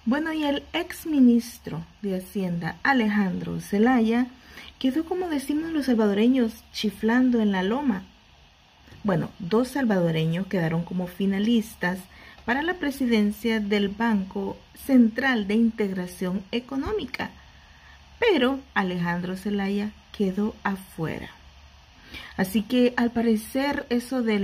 Bueno, y el ex ministro de Hacienda, Alejandro Zelaya, quedó, como decimos los salvadoreños, chiflando en la loma. Bueno, 2 salvadoreños quedaron como finalistas para la presidencia del Banco Central de Integración Económica, pero Alejandro Zelaya quedó afuera. Así que al parecer eso de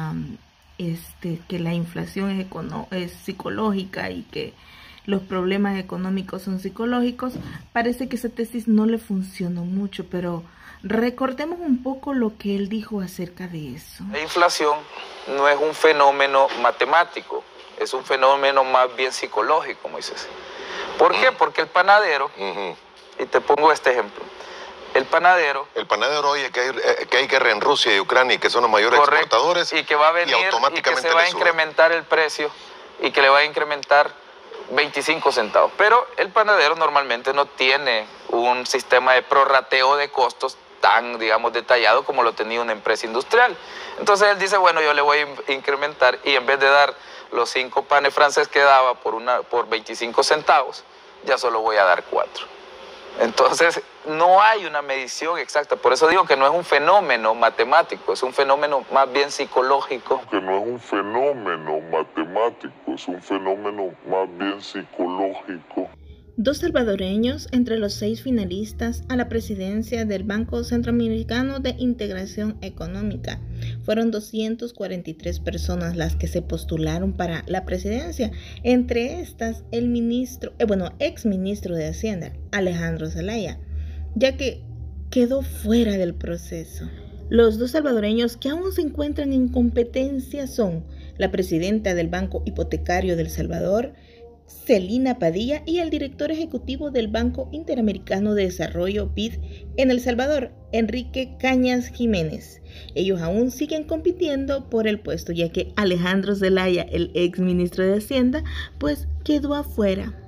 que la inflación es psicológica y que los problemas económicos son psicológicos, parece que esa tesis no le funcionó mucho, pero recordemos un poco lo que él dijo acerca de eso. La inflación no es un fenómeno matemático, es un fenómeno más bien psicológico, Moisés. ¿Por qué? Porque el panadero, y te pongo este ejemplo, el panadero oye que hay guerra en Rusia y Ucrania y que son los mayores exportadores, y que va a venir y automáticamente que se va a incrementar el precio y que le va a incrementar 25 centavos. Pero el panadero normalmente no tiene un sistema de prorrateo de costos tan, digamos, detallado como lo tenía una empresa industrial. Entonces él dice, bueno, yo le voy a incrementar, y en vez de dar los 5 panes franceses que daba por 25 centavos, ya solo voy a dar 4. Entonces no hay una medición exacta. Por eso digo que no es un fenómeno matemático, es un fenómeno más bien psicológico. Que no es un fenómeno matemático, es un fenómeno más bien psicológico. 2 salvadoreños entre los 6 finalistas a la presidencia del Banco Centroamericano de Integración Económica. Fueron 243 personas las que se postularon para la presidencia. Entre estas, el ex ministro de Hacienda, Alejandro Zelaya, ya que quedó fuera del proceso. Los 2 salvadoreños que aún se encuentran en competencia son la presidenta del Banco Hipotecario del Salvador, Celina Padilla, y el director ejecutivo del Banco Interamericano de Desarrollo, BID, en El Salvador, Enrique Cañas Jiménez. Ellos aún siguen compitiendo por el puesto, ya que Alejandro Zelaya, el ex ministro de Hacienda, pues quedó afuera.